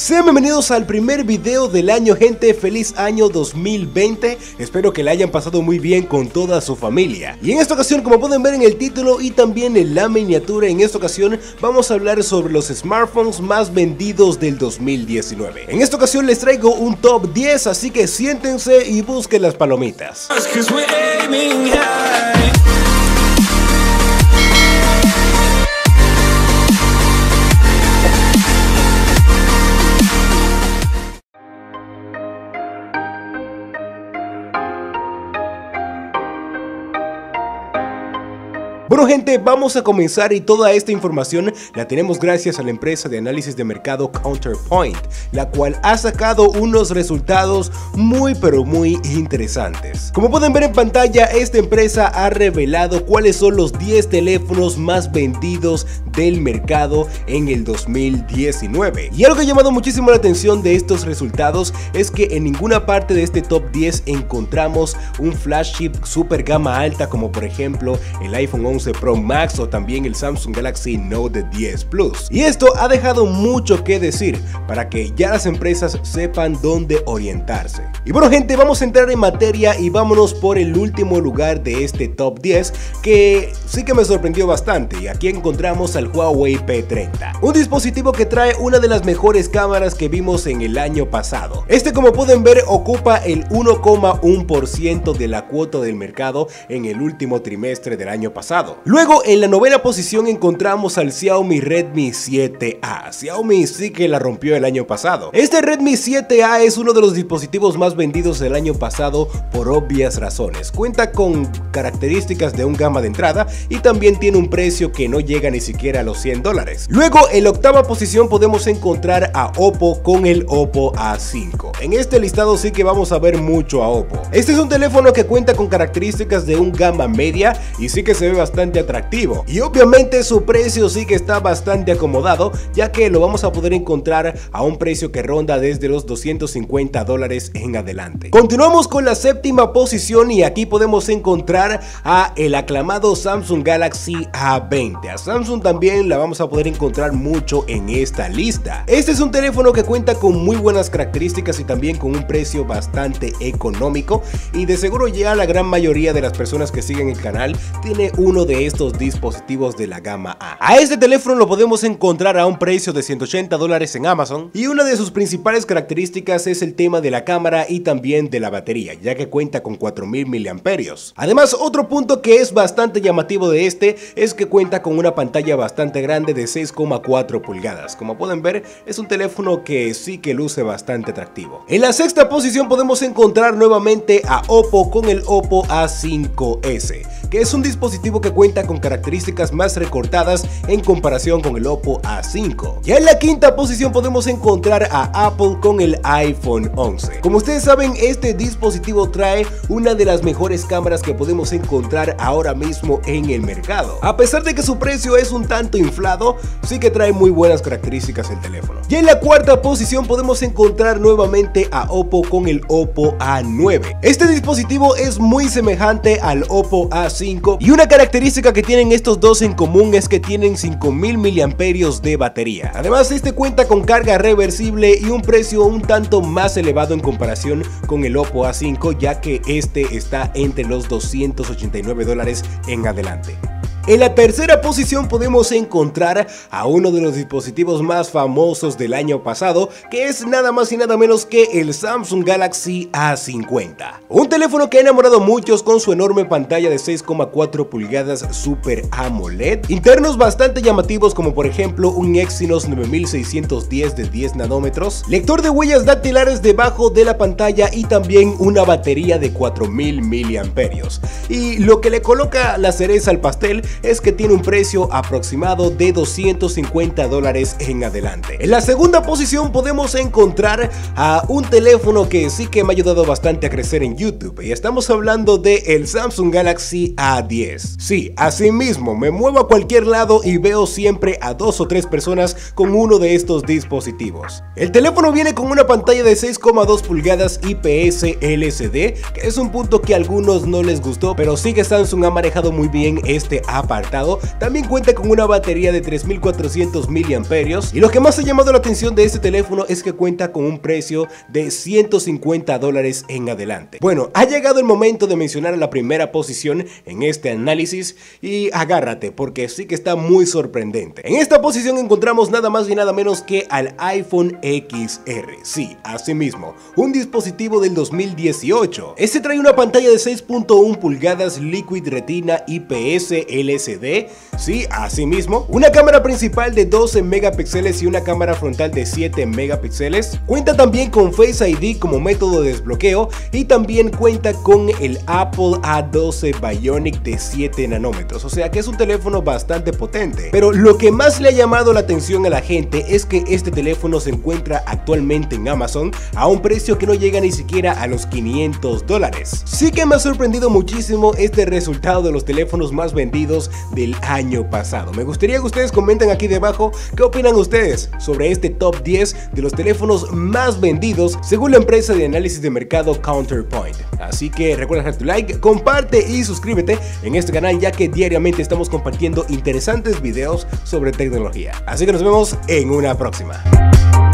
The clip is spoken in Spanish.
Sean bienvenidos al primer video del año, gente. Feliz año 2020. Espero que la hayan pasado muy bien con toda su familia. Y en esta ocasión, como pueden ver en el título y también en la miniatura, en esta ocasión vamos a hablar sobre los smartphones más vendidos del 2019. En esta ocasión les traigo un top 10, así que siéntense y busquen las palomitas. Bueno, gente, vamos a comenzar y toda esta información la tenemos gracias a la empresa de análisis de mercado Counterpoint, la cual ha sacado unos resultados muy interesantes. Como pueden ver en pantalla, esta empresa ha revelado cuáles son los 10 teléfonos más vendidos del mercado en el 2019. Y algo que ha llamado muchísimo la atención de estos resultados es que en ninguna parte de este top 10 encontramos un flagship super gama alta como por ejemplo el iPhone 11 Pro Max o también el Samsung Galaxy Note 10 Plus. Y esto ha dejado mucho que decir para que ya las empresas sepan dónde orientarse. Y bueno, gente, vamos a entrar en materia y vámonos por el último lugar de este top 10 que sí que me sorprendió bastante. Y aquí encontramos al Huawei P30, un dispositivo que trae una de las mejores cámaras que vimos en el año pasado. Este, como pueden ver, ocupa el 1,1% de la cuota del mercado en el último trimestre del año pasado. Luego, en la novena posición encontramos al Xiaomi Redmi 7A. Xiaomi sí que la rompió el año pasado. Este Redmi 7A es uno de los dispositivos más vendidos del año pasado por obvias razones. Cuenta con características de un gama de entrada y también tiene un precio que no llega ni siquiera a los $100. Luego, en la octava posición podemos encontrar a Oppo con el Oppo A5. En este listado sí que vamos a ver mucho a Oppo. Este es un teléfono que cuenta con características de un gama media y sí que se ve bastante atractivo, y obviamente su precio sí que está bastante acomodado, ya que lo vamos a poder encontrar a un precio que ronda desde los $250 en adelante. Continuamos con la séptima posición y aquí podemos encontrar a el aclamado Samsung Galaxy A20. A Samsung también la vamos a poder encontrar mucho en esta lista. Este es un teléfono que cuenta con muy buenas características y también con un precio bastante económico, y de seguro ya la gran mayoría de las personas que siguen el canal tiene uno de estos dispositivos de la gama A. A este teléfono lo podemos encontrar a un precio de $180 en Amazon, y una de sus principales características es el tema de la cámara y también de la batería, ya que cuenta con 4000 mAh. Además, otro punto que es bastante llamativo de este es que cuenta con una pantalla bastante grande de 6,4 pulgadas. Como pueden ver, es un teléfono que sí que luce bastante atractivo. En la sexta posición podemos encontrar nuevamente a Oppo con el Oppo A5s, que es un dispositivo que cuenta con características más recortadas en comparación con el Oppo A5. Ya en la quinta posición podemos encontrar a Apple con el iPhone 11. Como ustedes saben, este dispositivo trae una de las mejores cámaras que podemos encontrar ahora mismo en el mercado. A pesar de que su precio es un tanto inflado, sí que trae muy buenas características el teléfono. Ya en la cuarta posición podemos encontrar nuevamente a Oppo con el Oppo A9. Este dispositivo es muy semejante al Oppo A5 y una característica que tienen estos dos en común es que tienen 5000 mAh de batería. Además, este cuenta con carga reversible y un precio un tanto más elevado en comparación con el Oppo A5, ya que este está entre los $289 en adelante. En la tercera posición podemos encontrar a uno de los dispositivos más famosos del año pasado, que es nada más y nada menos que el Samsung Galaxy A50. Un teléfono que ha enamorado a muchos con su enorme pantalla de 6,4 pulgadas Super AMOLED, internos bastante llamativos como por ejemplo un Exynos 9610 de 10 nanómetros, lector de huellas dactilares debajo de la pantalla y también una batería de 4000 mAh. Y lo que le coloca la cereza al pastel es que tiene un precio aproximado de $250 en adelante. En la segunda posición podemos encontrar a un teléfono que sí que me ha ayudado bastante a crecer en YouTube, y estamos hablando de el Samsung Galaxy A10. Sí, así mismo, me muevo a cualquier lado y veo siempre a 2 o 3 personas con uno de estos dispositivos. El teléfono viene con una pantalla de 6,2 pulgadas IPS LCD, que es un punto que a algunos no les gustó, pero sí que Samsung ha manejado muy bien este apartado. También cuenta con una batería de 3400 mAh y lo que más ha llamado la atención de este teléfono es que cuenta con un precio de $150 en adelante. Bueno, ha llegado el momento de mencionar la primera posición en este análisis y agárrate porque sí que está muy sorprendente. En esta posición encontramos nada más y nada menos que al iPhone XR. Sí, así mismo, un dispositivo del 2018. Este trae una pantalla de 6.1 pulgadas Liquid Retina IPS LCD. Sí, así mismo, una cámara principal de 12 megapíxeles y una cámara frontal de 7 megapíxeles. Cuenta también con Face ID como método de desbloqueo y también cuenta con el Apple A12 Bionic de 7 nanómetros, o sea que es un teléfono bastante potente. Pero lo que más le ha llamado la atención a la gente es que este teléfono se encuentra actualmente en Amazon a un precio que no llega ni siquiera a los $500. Sí que me ha sorprendido muchísimo este resultado de los teléfonos más vendidos del año pasado. Me gustaría que ustedes comenten aquí debajo qué opinan ustedes sobre este top 10 de los teléfonos más vendidos según la empresa de análisis de mercado Counterpoint. Así que recuerda dejar tu like, comparte y suscríbete en este canal, ya que diariamente estamos compartiendo interesantes videos sobre tecnología. Así que nos vemos en una próxima.